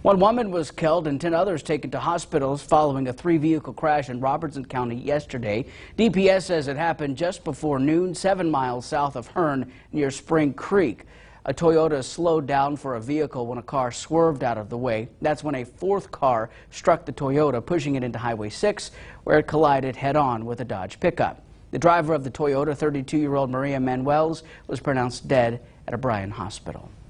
One woman was killed and 10 others taken to hospitals following a three-vehicle crash in Robertson County yesterday. DPS says it happened just before noon, 7 miles south of Hearn near Spring Creek. A Toyota slowed down for a vehicle when a car swerved out of the way. That's when a fourth car struck the Toyota, pushing it into Highway 6, where it collided head-on with a Dodge pickup. The driver of the Toyota, 32-year-old Maria Manuels, was pronounced dead at a Bryan hospital.